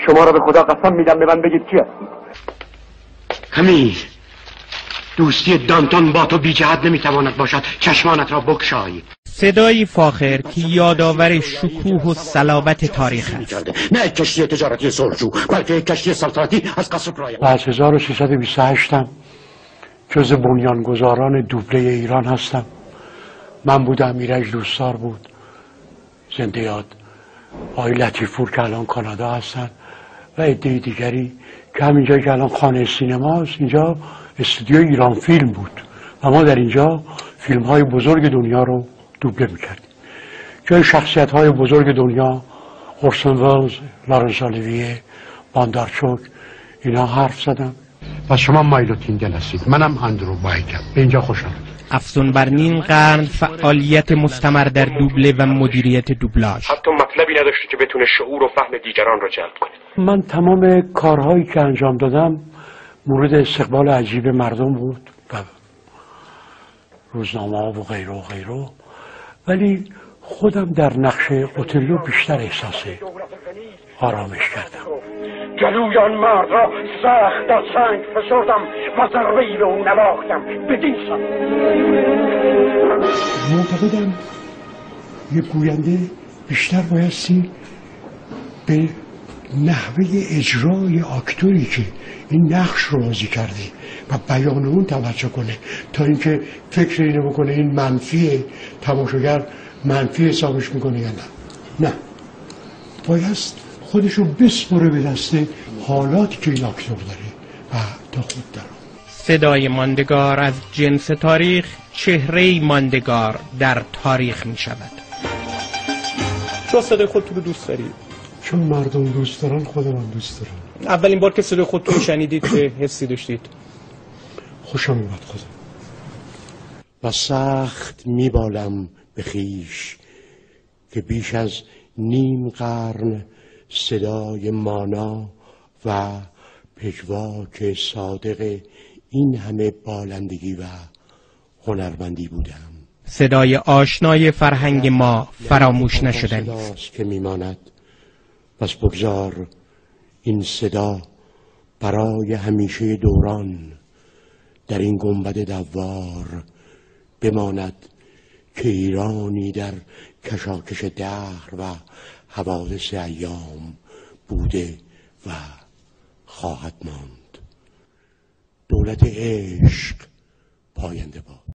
شما را به خدا قسم میدم به من بگید کی هستید. همین دوستی دانتون با تو بی جهت نمیتواند باشد. چشمانت را بگشای. صدایی فاخر که یادآور شکوه و صلابت تاریخ است. نه کشتی تجارتی صلحجو بلکه کشتی سلطنتی از قصر رای. از 1328 جز بنیانگذاران دوبله ایران هستم. من بودم، ایرج دوستدار بود، زنده یاد، آقای لطیف‌پور که الان کانادا هستن و عده دیگری که همینجا که الان خانه سینما است، اینجا استودیو ایران فیلم بود و ما در اینجا فیلم های بزرگ دنیا رو دوبله میکردیم. جای شخصیت های بزرگ دنیا، اورسون ولز، لارنس آلیویه، باندارچوک، اینا حرف زدم. و شما مایلو تیندل هستید، منم اندرو بایکم. به اینجا خوش آمدید. افزون بر نیم قرن فعالیت مستمر در دوبله و مدیریت دوبلاژ. حتی مطلبی نداشتی که بتونه شعور و فهم دیگران را جلب کنه. من تمام کارهایی که انجام دادم مورد استقبال عجیب مردم بود و روزنامه ها و غیره و غیره، ولی خودم در نقش اوتلیو بیشتر احساس آرامش کردم. جلوی آن مرد را سخت از سنگ فشردم و ضربه‌ای به او نواختم. بدین سان معتقدم یک گوینده بیشتر بایستی به نحوه اجرای آکتوری که این نقش رو بازی کرده و بیان اون توجه کنه تا اینکه فکر اینو بکنه این منفیه، تماشاگر منفی حسابش میکنه یا نه. بایست خودشو بسپره به دست حالاتی که این آکتور داره و تا خود داره. صدای ماندگار از جنس تاریخ، چهره ماندگار در تاریخ می شود. چرا صدای خودتو رو دوست داری؟ چون مردم دوست دارن، خودم دوست دارم. اولین بار که صدای خودتو شنیدید چه حسی داشتید؟ خوشم اومد خودم. و سخت میبالم به خویش که بیش از نیم قرن صدای مانا و پژواک صادق این همه بالندگی و هنرمندی بودم. صدای آشنای فرهنگ ما فراموش نشدنی است که میماند. پس بگذار این صدا برای همیشه دوران در این گنبد دوار بماند که ایرانی در کشاکش دهر و حوادث ایام بوده و خواهد ماند. دولت عشق پاینده باد.